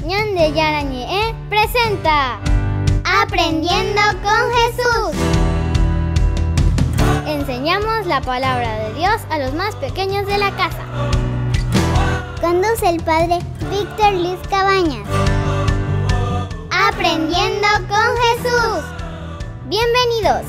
Ñande Yarañe presenta Aprendiendo con Jesús. Enseñamos la palabra de Dios a los más pequeños de la casa. Conduce el padre Víctor Luis Cabañas. Aprendiendo con Jesús. Bienvenidos.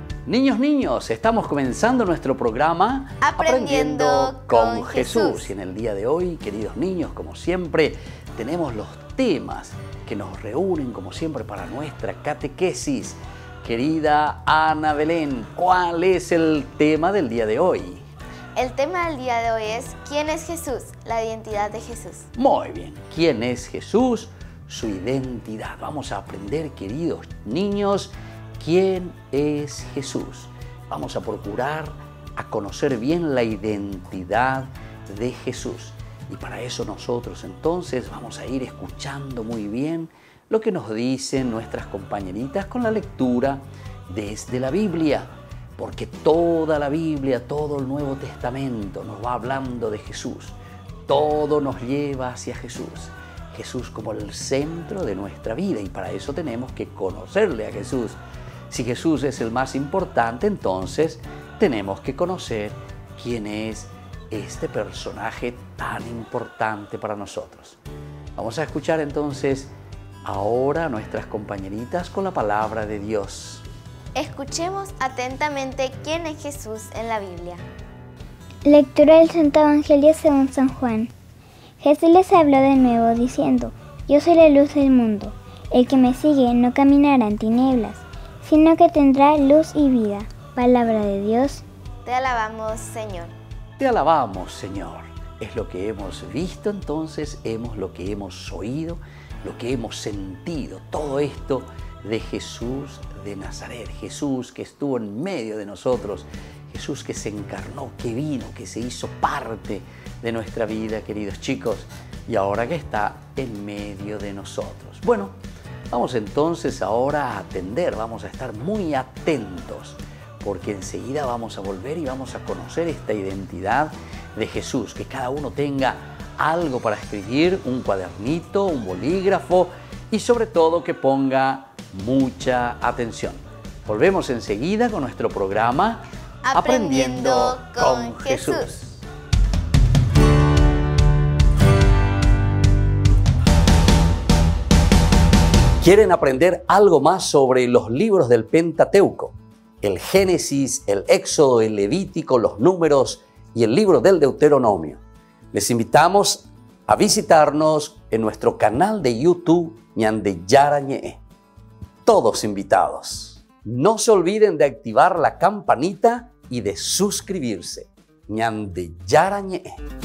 Niños, estamos comenzando nuestro programa Aprendiendo con Jesús. Y en el día de hoy, queridos niños, como siempre, tenemos los temas que nos reúnen, como siempre, para nuestra catequesis. Querida Ana Belén, ¿cuál es el tema del día de hoy? El tema del día de hoy es ¿quién es Jesús? La identidad de Jesús. Muy bien, ¿quién es Jesús? Su identidad. Vamos a aprender, queridos niños, ¿quién es Jesús? Vamos a procurar a conocer bien la identidad de Jesús. Y para eso nosotros entonces vamos a ir escuchando muy bien lo que nos dicen nuestras compañeritas con la lectura desde la Biblia. Porque toda la Biblia, todo el Nuevo Testamento nos va hablando de Jesús. Todo nos lleva hacia Jesús. Jesús como el centro de nuestra vida y para eso tenemos que conocerle a Jesús. Si Jesús es el más importante, entonces tenemos que conocer quién es este personaje tan importante para nosotros. Vamos a escuchar entonces ahora a nuestras compañeritas con la palabra de Dios. Escuchemos atentamente quién es Jesús en la Biblia. Lectura del Santo Evangelio según San Juan. Jesús les habló de nuevo diciendo: Yo soy la luz del mundo. El que me sigue no caminará en tinieblas, sino que tendrá luz y vida. Palabra de Dios. Te alabamos, Señor. Te alabamos, Señor. Es lo que hemos visto entonces, lo que hemos oído, lo que hemos sentido. Todo esto de Jesús de Nazaret. Jesús que estuvo en medio de nosotros. Jesús que se encarnó, que vino, que se hizo parte de nuestra vida, queridos chicos. Y ahora que está en medio de nosotros. Bueno, vamos entonces ahora a atender, vamos a estar muy atentos, porque enseguida vamos a volver y vamos a conocer esta identidad de Jesús, que cada uno tenga algo para escribir, un cuadernito, un bolígrafo y sobre todo que ponga mucha atención. Volvemos enseguida con nuestro programa Aprendiendo con Jesús. ¿Quieren aprender algo más sobre los libros del Pentateuco? El Génesis, el Éxodo, el Levítico, los Números y el libro del Deuteronomio. Les invitamos a visitarnos en nuestro canal de YouTube Ñande Yarañe. Todos invitados. No se olviden de activar la campanita y de suscribirse. Ñande Yarañe.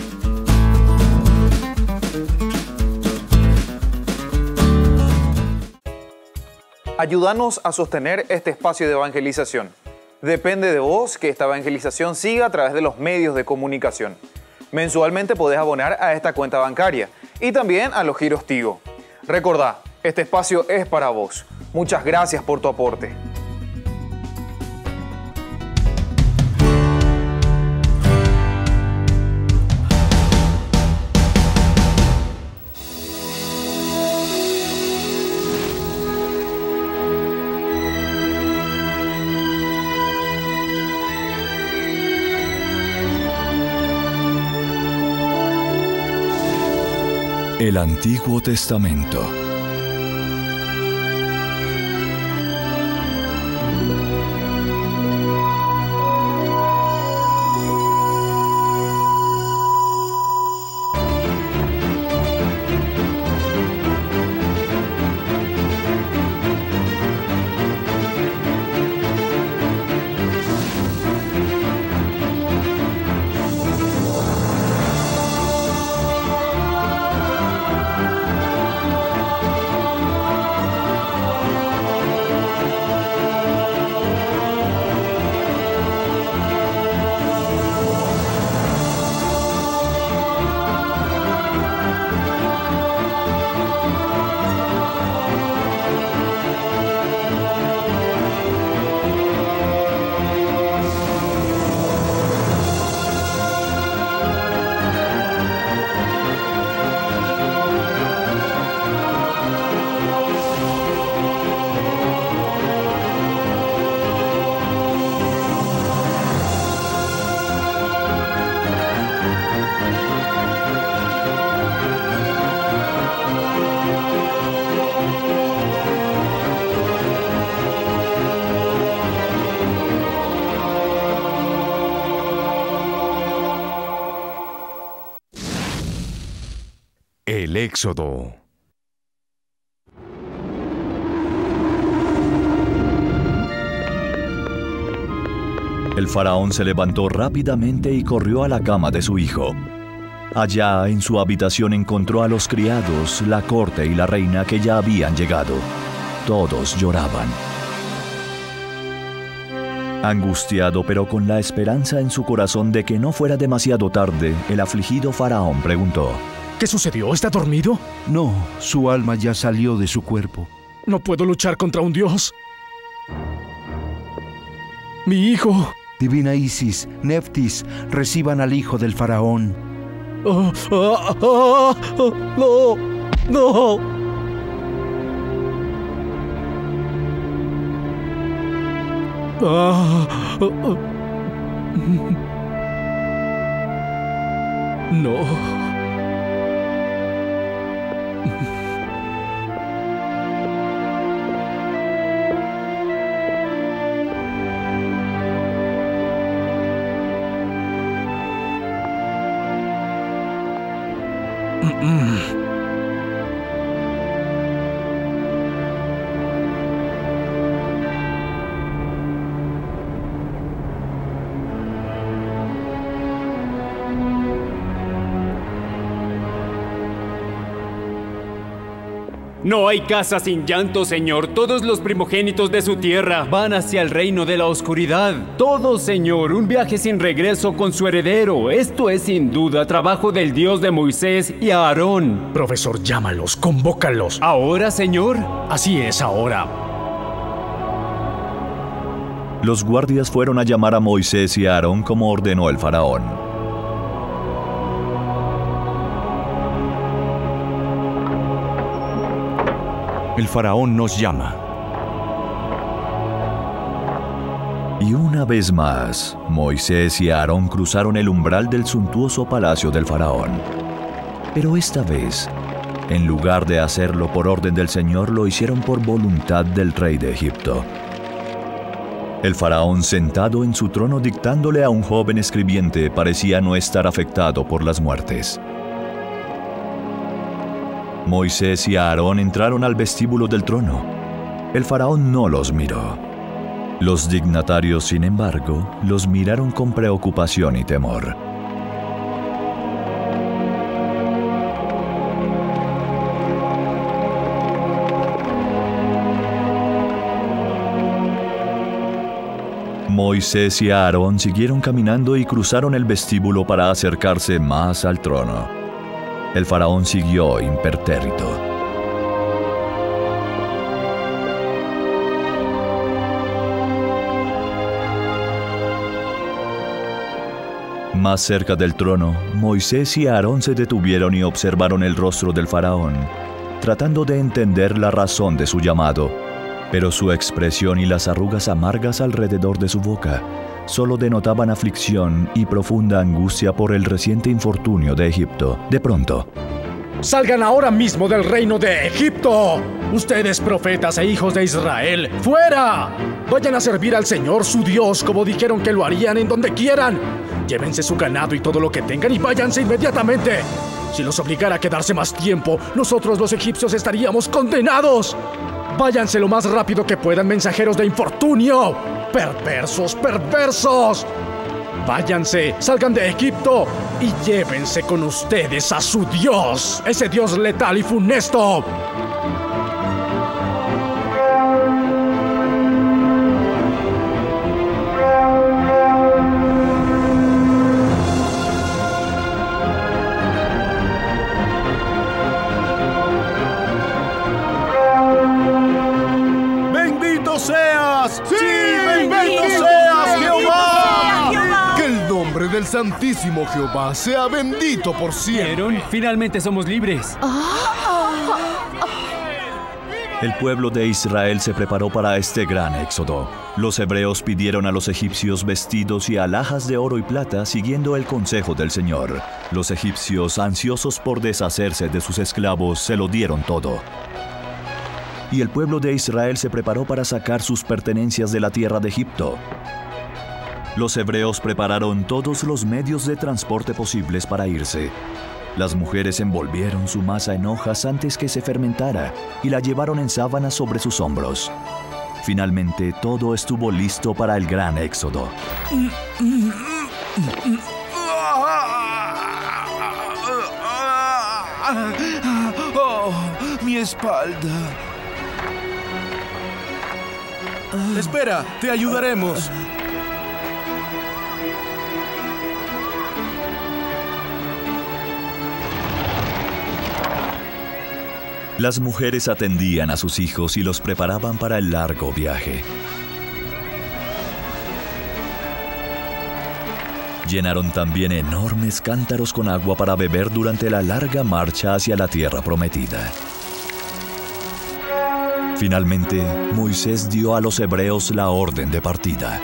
Ayúdanos a sostener este espacio de evangelización. Depende de vos que esta evangelización siga a través de los medios de comunicación. Mensualmente podés abonar a esta cuenta bancaria y también a los giros Tigo. Recordá, este espacio es para vos. Muchas gracias por tu aporte. El Antiguo Testamento. Éxodo. El faraón se levantó rápidamente y corrió a la cama de su hijo. Allá, en su habitación, encontró a los criados, la corte y la reina que ya habían llegado. Todos lloraban. Angustiado, pero con la esperanza en su corazón de que no fuera demasiado tarde, el afligido faraón preguntó: ¿Qué sucedió? ¿Está dormido? No, su alma ya salió de su cuerpo. No puedo luchar contra un dios. Mi hijo. Divina Isis, Neftis, reciban al hijo del faraón. No, no. No. No hay casa sin llanto, Señor. Todos los primogénitos de su tierra van hacia el reino de la oscuridad. Todos, Señor, un viaje sin regreso con su heredero. Esto es sin duda trabajo del Dios de Moisés y Aarón. Profesor, llámalos, convócalos. ¿Ahora, Señor? Así es, ahora. Los guardias fueron a llamar a Moisés y a Aarón como ordenó el faraón. El faraón nos llama. Y una vez más, Moisés y Aarón cruzaron el umbral del suntuoso palacio del faraón. Pero esta vez, en lugar de hacerlo por orden del Señor, lo hicieron por voluntad del rey de Egipto. El faraón, sentado en su trono dictándole a un joven escribiente, parecía no estar afectado por las muertes. Moisés y Aarón entraron al vestíbulo del trono. El faraón no los miró. Los dignatarios, sin embargo, los miraron con preocupación y temor. Moisés y Aarón siguieron caminando y cruzaron el vestíbulo para acercarse más al trono. El faraón siguió impertérrito. Más cerca del trono, Moisés y Aarón se detuvieron y observaron el rostro del faraón, tratando de entender la razón de su llamado, pero su expresión y las arrugas amargas alrededor de su boca solo denotaban aflicción y profunda angustia por el reciente infortunio de Egipto. De pronto, ¡salgan ahora mismo del reino de Egipto! Ustedes, profetas e hijos de Israel, ¡fuera! Vayan a servir al Señor su Dios como dijeron que lo harían en donde quieran. Llévense su ganado y todo lo que tengan y váyanse inmediatamente. Si los obligara a quedarse más tiempo, nosotros los egipcios estaríamos condenados. Váyanse lo más rápido que puedan, mensajeros de infortunio. ¡Perversos, perversos! Váyanse, salgan de Egipto y llévense con ustedes a su Dios, ese Dios letal y funesto. ¡Bendito seas! ¡Sí! ¡Bendito seas, Jehová! ¡Que el nombre del Santísimo Jehová sea bendito por siempre! ¿Vieron? Finalmente somos libres. el pueblo de Israel se preparó para este gran éxodo. Los hebreos pidieron a los egipcios vestidos y alhajas de oro y plata siguiendo el consejo del Señor. Los egipcios, ansiosos por deshacerse de sus esclavos, se lo dieron todo. Y el pueblo de Israel se preparó para sacar sus pertenencias de la tierra de Egipto. Los hebreos prepararon todos los medios de transporte posibles para irse. Las mujeres envolvieron su masa en hojas antes que se fermentara y la llevaron en sábanas sobre sus hombros. Finalmente, todo estuvo listo para el gran éxodo. ¡Oh, mi espalda! Espera, te ayudaremos. Las mujeres atendían a sus hijos y los preparaban para el largo viaje. Llenaron también enormes cántaros con agua para beber durante la larga marcha hacia la tierra prometida. Finalmente, Moisés dio a los hebreos la orden de partida.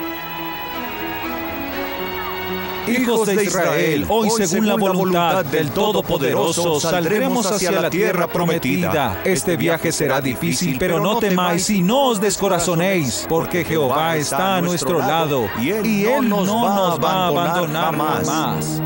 Hijos de Israel, hoy según la voluntad del Todopoderoso saldremos hacia la tierra prometida. Este viaje será difícil, pero no temáis y no os descorazonéis, porque Jehová está a nuestro lado y Él no nos va a abandonar jamás.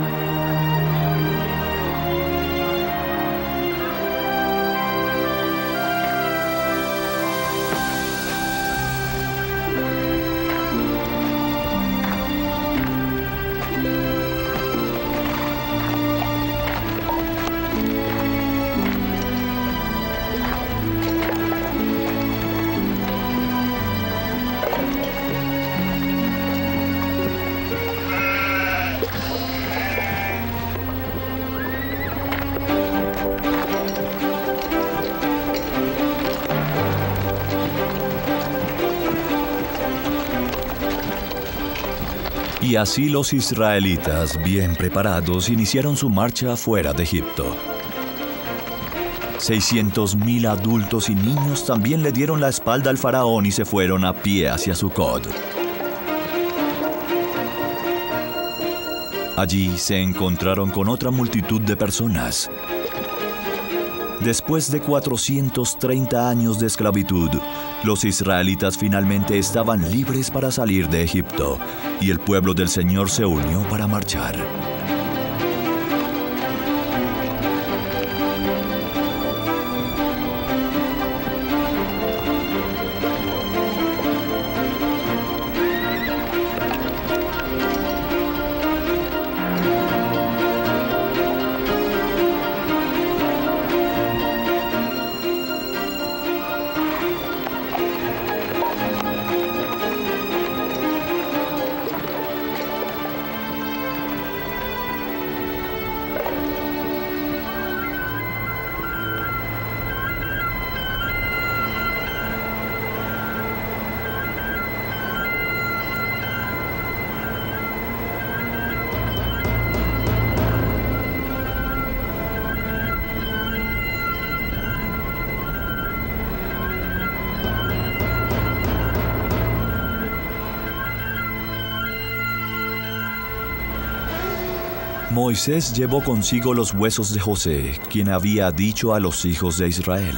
Y así los israelitas, bien preparados, iniciaron su marcha fuera de Egipto. 600,000 adultos y niños también le dieron la espalda al faraón y se fueron a pie hacia Sucot. Allí se encontraron con otra multitud de personas. Después de 430 años de esclavitud, los israelitas finalmente estaban libres para salir de Egipto, y el pueblo del Señor se unió para marchar. Moisés llevó consigo los huesos de José, quien había dicho a los hijos de Israel: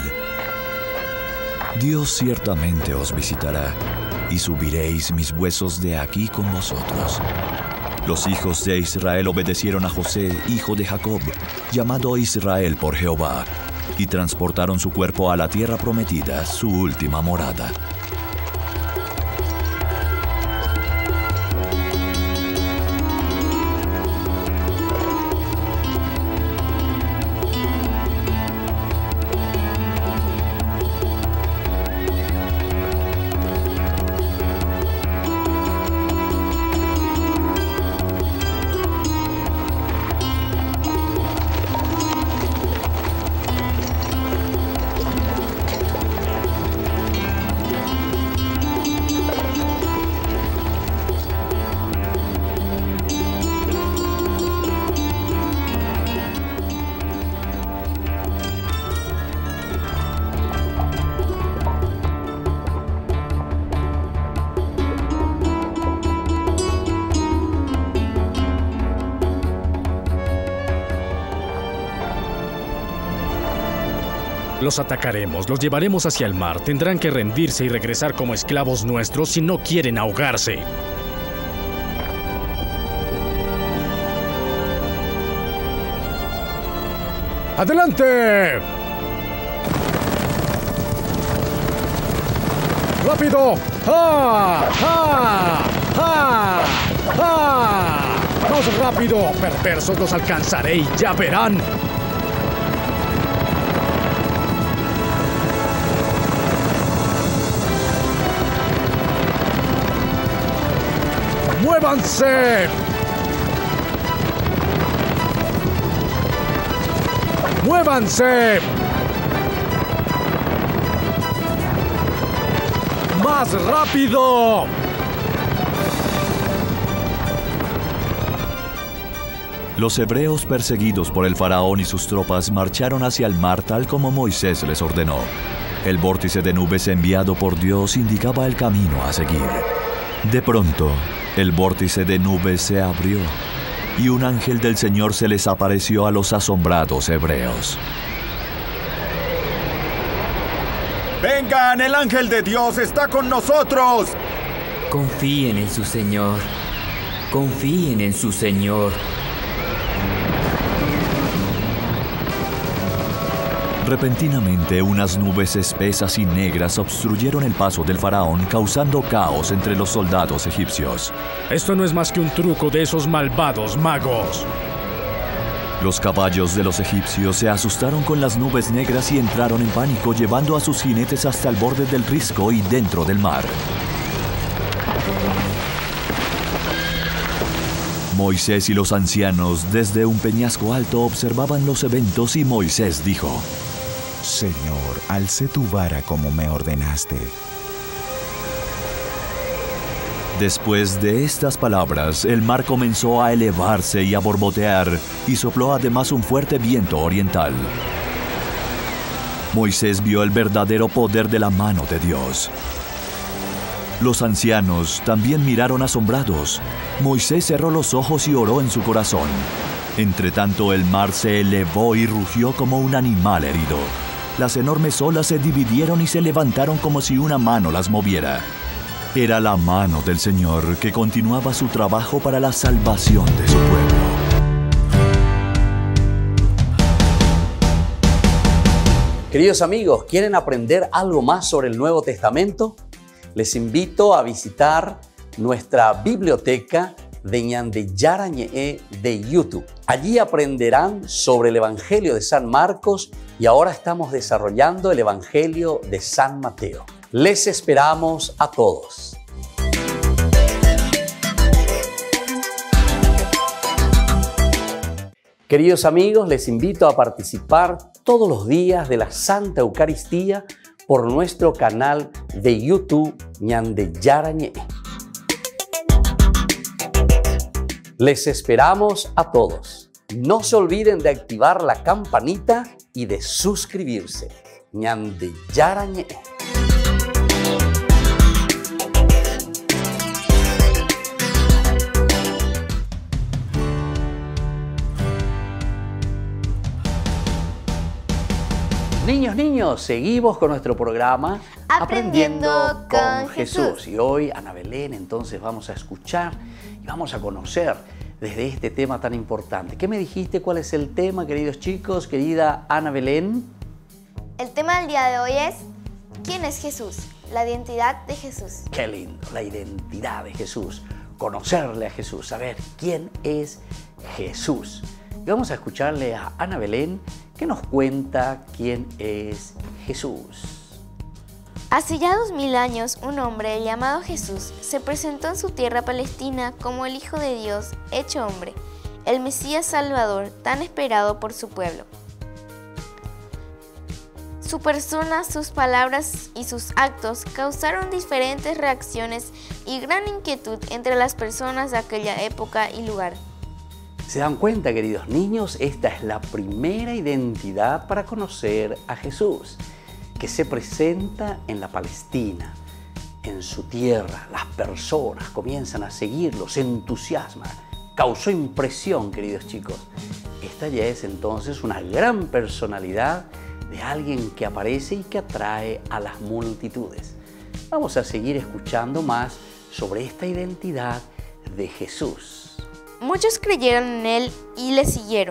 Dios ciertamente os visitará, y subiréis mis huesos de aquí con vosotros. Los hijos de Israel obedecieron a José, hijo de Jacob, llamado Israel por Jehová, y transportaron su cuerpo a la tierra prometida, su última morada. Los atacaremos, los llevaremos hacia el mar. Tendrán que rendirse y regresar como esclavos nuestros si no quieren ahogarse. ¡Adelante! ¡Rápido! ¡Ah! ¡Ah! ¡Ah! ¡Ah! ¡Más rápido! Perversos, los alcanzaré y ya verán. ¡Muévanse! ¡Muévanse! ¡Más rápido! Los hebreos perseguidos por el faraón y sus tropas marcharon hacia el mar tal como Moisés les ordenó. El vórtice de nubes enviado por Dios indicaba el camino a seguir. De pronto, el vórtice de nubes se abrió y un ángel del Señor se les apareció a los asombrados hebreos. ¡Vengan! ¡El ángel de Dios está con nosotros! Confíen en su Señor. Confíen en su Señor. Repentinamente, unas nubes espesas y negras obstruyeron el paso del faraón, causando caos entre los soldados egipcios. Esto no es más que un truco de esos malvados magos. Los caballos de los egipcios se asustaron con las nubes negras y entraron en pánico, llevando a sus jinetes hasta el borde del risco y dentro del mar. Moisés y los ancianos, desde un peñasco alto, observaban los eventos y Moisés dijo: Señor, alcé tu vara como me ordenaste. Después de estas palabras, el mar comenzó a elevarse y a borbotear, y sopló además un fuerte viento oriental. Moisés vio el verdadero poder de la mano de Dios. Los ancianos también miraron asombrados. Moisés cerró los ojos y oró en su corazón. Entretanto, el mar se elevó y rugió como un animal herido. Las enormes olas se dividieron y se levantaron como si una mano las moviera. Era la mano del Señor que continuaba su trabajo para la salvación de su pueblo. Queridos amigos, ¿quieren aprender algo más sobre el Nuevo Testamento? Les invito a visitar nuestra biblioteca de Ñande Yarañe de YouTube. Allí aprenderán sobre el Evangelio de San Marcos y ahora estamos desarrollando el Evangelio de San Mateo. Les esperamos a todos. Queridos amigos, les invito a participar todos los días de la Santa Eucaristía por nuestro canal de YouTube Ñande Yarañe. Les esperamos a todos. No se olviden de activar la campanita y de suscribirse. Ñande Yarañe. Niños, seguimos con nuestro programa Aprendiendo con Jesús. Y hoy, Ana Belén, entonces vamos a escuchar y vamos a conocer desde este tema tan importante. ¿Qué me dijiste? ¿Cuál es el tema, queridos chicos? Querida Ana Belén. El tema del día de hoy es ¿quién es Jesús? La identidad de Jesús. Qué lindo, la identidad de Jesús. Conocerle a Jesús, saber quién es Jesús. Y vamos a escucharle a Ana Belén, que nos cuenta quién es Jesús. Hace ya 2000 años, un hombre llamado Jesús se presentó en su tierra palestina como el Hijo de Dios hecho hombre, el Mesías Salvador tan esperado por su pueblo. Su persona, sus palabras y sus actos causaron diferentes reacciones y gran inquietud entre las personas de aquella época y lugar. ¿Se dan cuenta, queridos niños? Esta es la primera identidad para conocer a Jesús, que se presenta en la Palestina, en su tierra. Las personas comienzan a seguirlo, se entusiasman. Causó impresión, queridos chicos. Esta ya es entonces una gran personalidad de alguien que aparece y que atrae a las multitudes. Vamos a seguir escuchando más sobre esta identidad de Jesús. Muchos creyeron en él y le siguieron.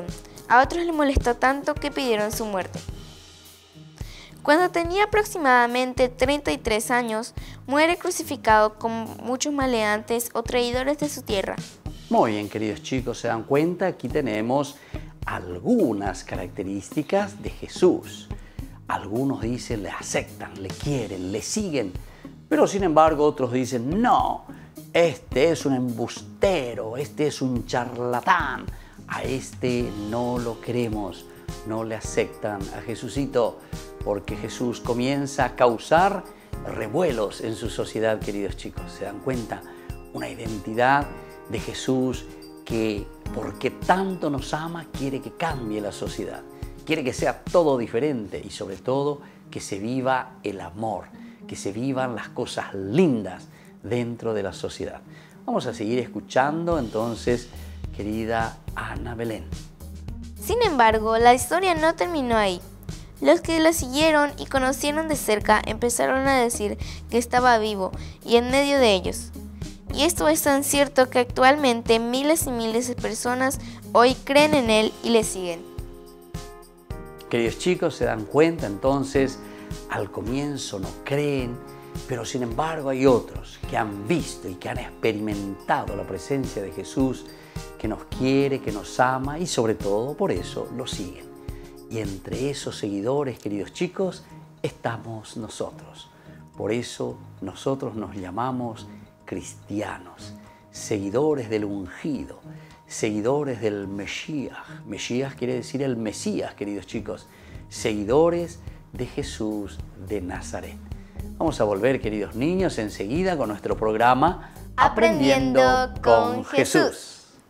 A otros le molestó tanto que pidieron su muerte. Cuando tenía aproximadamente 33 años, muere crucificado con muchos maleantes o traidores de su tierra. Muy bien, queridos chicos, se dan cuenta, aquí tenemos algunas características de Jesús. Algunos dicen, le aceptan, le quieren, le siguen, pero sin embargo otros dicen, no, este es un embustero, este es un charlatán, a este no lo queremos, no le aceptan a Jesucito, porque Jesús comienza a causar revuelos en su sociedad, queridos chicos. ¿Se dan cuenta? Una identidad de Jesús que, porque tanto nos ama, quiere que cambie la sociedad. Quiere que sea todo diferente y sobre todo que se viva el amor, que se vivan las cosas lindas dentro de la sociedad. Vamos a seguir escuchando entonces, querida Ana Belén. Sin embargo, la historia no terminó ahí. Los que lo siguieron y conocieron de cerca empezaron a decir que estaba vivo y en medio de ellos. Y esto es tan cierto que actualmente miles y miles de personas hoy creen en él y le siguen. Queridos chicos, se dan cuenta entonces, al comienzo no creen, pero sin embargo hay otros que han visto y que han experimentado la presencia de Jesús, que nos quiere, que nos ama y sobre todo por eso lo siguen. Y entre esos seguidores, queridos chicos, estamos nosotros. Por eso nosotros nos llamamos cristianos, seguidores del ungido, seguidores del Mesías. Mesías quiere decir el Mesías, queridos chicos, seguidores de Jesús de Nazaret. Vamos a volver, queridos niños, enseguida con nuestro programa Aprendiendo con Jesús.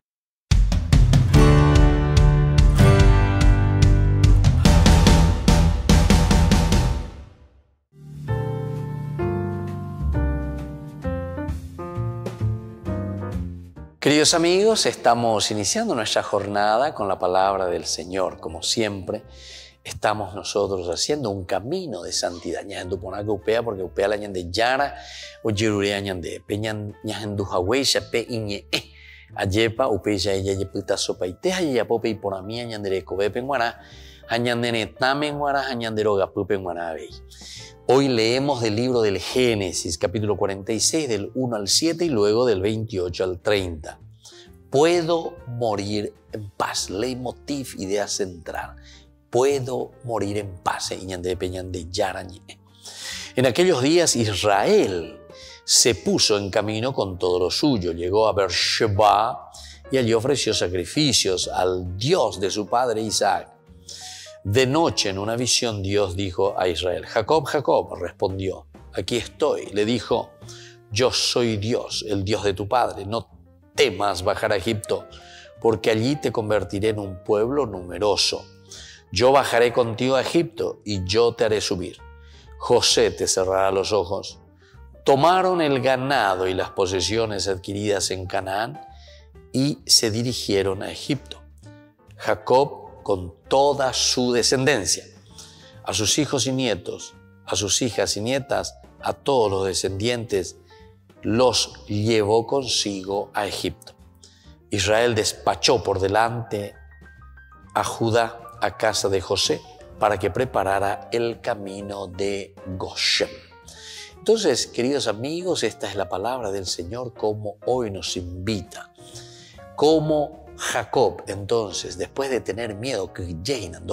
Queridos amigos, estamos iniciando nuestra jornada con la palabra del Señor. Como siempre, estamos nosotros haciendo un camino de santidad. Ñahendu ponaga upea, porque upea la ñande yara o yerurea ñande. Peñan ñahendu haweisha pe iñe ayepa upeya ella yeputa sopa iteja yapope y poramia ñandere kobe penguara añandene tamenguara añanderoga pupenguara vei. Hoy leemos del libro del Génesis, capítulo 46, del 1 al 7 y luego del 28 al 30. Puedo morir en paz. Leitmotiv, idea central. Puedo morir en paz. En aquellos días Israel se puso en camino con todo lo suyo. Llegó a Beersheba y allí ofreció sacrificios al Dios de su padre Isaac. De noche, en una visión, Dios dijo a Israel, Jacob, Jacob, respondió, aquí estoy. Le dijo, yo soy Dios, el Dios de tu padre, no temas bajar a Egipto, porque allí te convertiré en un pueblo numeroso. Yo bajaré contigo a Egipto y yo te haré subir. José te cerrará los ojos. Tomaron el ganado y las posesiones adquiridas en Canaán y se dirigieron a Egipto. Jacob con toda su descendencia, a sus hijos y nietos, a sus hijas y nietas, a todos los descendientes, los llevó consigo a Egipto. Israel despachó por delante a Judá a casa de José para que preparara el camino de Goshen. Entonces, queridos amigos, esta es la palabra del Señor como hoy nos invita. Como Jacob, entonces, después de tener miedo, que llenan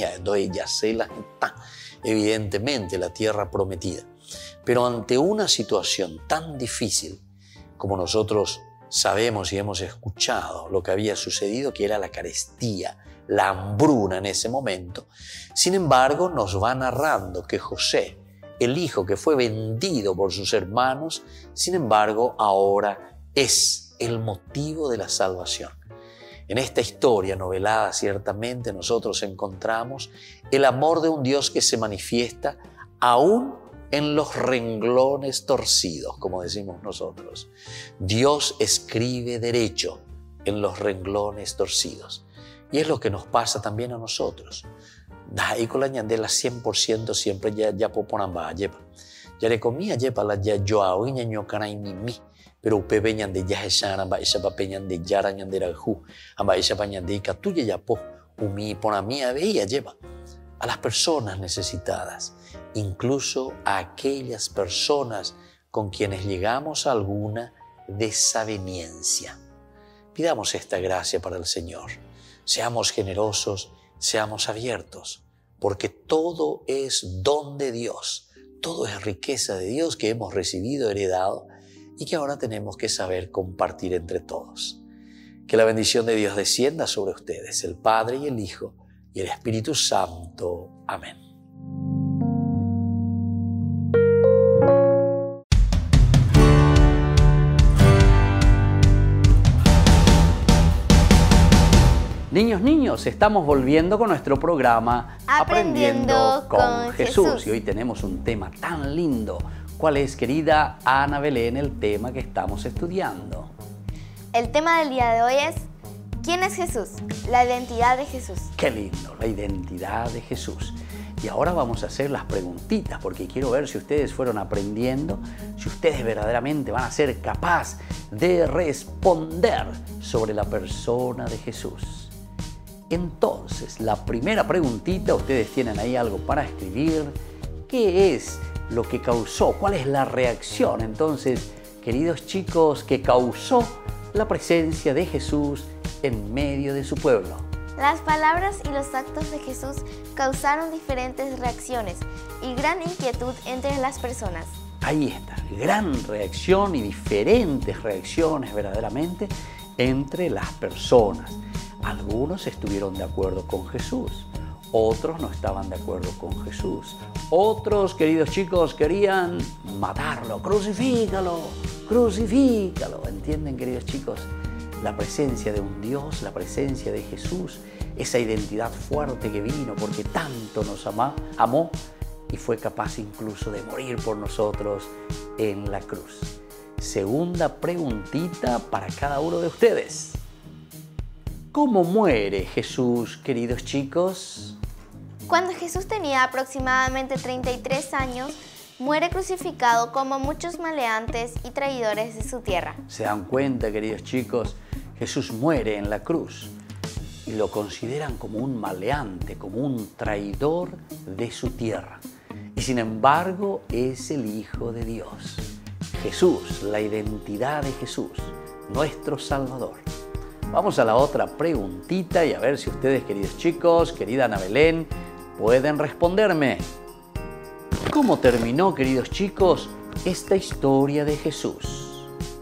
evidentemente la tierra prometida. Pero ante una situación tan difícil como nosotros sabemos y hemos escuchado lo que había sucedido, que era la carestía, la hambruna en ese momento, sin embargo nos va narrando que José, el hijo que fue vendido por sus hermanos, sin embargo ahora es el motivo de la salvación. En esta historia novelada ciertamente nosotros encontramos el amor de un Dios que se manifiesta aún en los renglones torcidos, como decimos nosotros. Dios escribe derecho en los renglones torcidos. Y es lo que nos pasa también a nosotros. Ahí con la ñandela 100% siempre ya poponamba yepa. Ya le comía yepa la ya yoao y ñaño caray mimi. Pero upe ñande ya esa amba esa pape ñande yara ñandera ju amba esa pa ñande ikatuya ya po por mía veía lleva a las personas necesitadas, incluso a aquellas personas con quienes llegamos a alguna desaveniencia. Pidamos esta gracia para el Señor. Seamos generosos, seamos abiertos, porque todo es don de Dios, todo es riqueza de Dios que hemos recibido, heredado y que ahora tenemos que saber compartir entre todos. Que la bendición de Dios descienda sobre ustedes, el Padre y el Hijo y el Espíritu Santo. Amén. Niños, estamos volviendo con nuestro programa Aprendiendo con Jesús. Y hoy tenemos un tema tan lindo. ¿Cuál es, querida Ana Belén, el tema que estamos estudiando? El tema del día de hoy es ¿quién es Jesús? La identidad de Jesús. Qué lindo, la identidad de Jesús. Y ahora vamos a hacer las preguntitas, porque quiero ver si ustedes fueron aprendiendo, si ustedes verdaderamente van a ser capaces de responder sobre la persona de Jesús. Entonces, la primera preguntita, ustedes tienen ahí algo para escribir. ¿Qué es lo que causó? ¿Cuál es la reacción, entonces, queridos chicos, que causó la presencia de Jesús en medio de su pueblo? Las palabras y los actos de Jesús causaron diferentes reacciones y gran inquietud entre las personas. Ahí está, gran reacción y diferentes reacciones verdaderamente entre las personas. Algunos estuvieron de acuerdo con Jesús, otros no estaban de acuerdo con Jesús. Otros, queridos chicos, querían matarlo. ¡Crucifícalo! ¡Crucifícalo! ¿Entienden, queridos chicos? La presencia de un Dios, la presencia de Jesús, esa identidad fuerte que vino porque tanto nos amó y fue capaz incluso de morir por nosotros en la cruz. Segunda preguntita para cada uno de ustedes. ¿Cómo muere Jesús, queridos chicos? Cuando Jesús tenía aproximadamente 33 años, muere crucificado como muchos maleantes y traidores de su tierra. ¿Se dan cuenta, queridos chicos? Jesús muere en la cruz y lo consideran como un maleante, como un traidor de su tierra. Y sin embargo, es el Hijo de Dios. Jesús, la identidad de Jesús, nuestro Salvador. Vamos a la otra preguntita y a ver si ustedes, queridos chicos, querida Ana Belén, pueden responderme. ¿Cómo terminó, queridos chicos, esta historia de Jesús?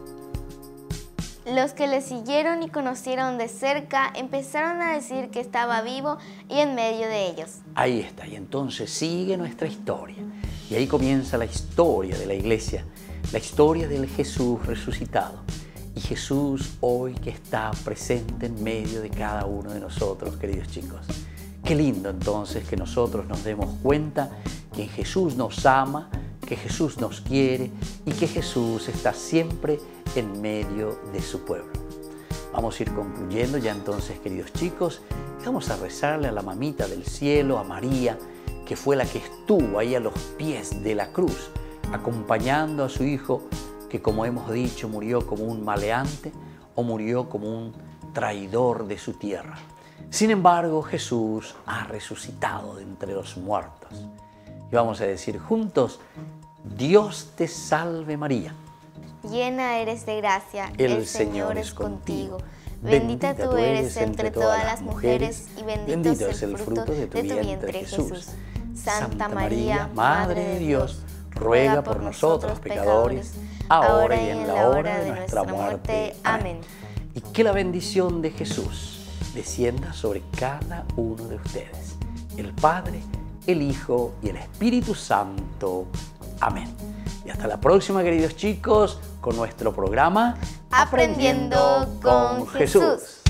Los que le siguieron y conocieron de cerca empezaron a decir que estaba vivo y en medio de ellos. Ahí está, y entonces sigue nuestra historia. Y ahí comienza la historia de la iglesia, la historia del Jesús resucitado. Y Jesús hoy que está presente en medio de cada uno de nosotros, queridos chicos. Qué lindo entonces que nosotros nos demos cuenta que Jesús nos ama, que Jesús nos quiere y que Jesús está siempre en medio de su pueblo. Vamos a ir concluyendo ya entonces, queridos chicos, y vamos a rezarle a la mamita del cielo, a María, que fue la que estuvo ahí a los pies de la cruz, acompañando a su hijo, que como hemos dicho murió como un maleante o murió como un traidor de su tierra. Sin embargo, Jesús ha resucitado de entre los muertos. Y vamos a decir juntos, Dios te salve María. Llena eres de gracia, el Señor es contigo. Bendita tú eres entre todas las mujeres y bendito es el fruto de tu vientre, Jesús. Santa María, Madre de Dios, ruega por nosotros pecadores, ahora y en la hora de nuestra muerte. Amén. Y que la bendición de Jesús descienda sobre cada uno de ustedes, el Padre, el Hijo y el Espíritu Santo. Amén. Y hasta la próxima, queridos chicos, con nuestro programa Aprendiendo con Jesús.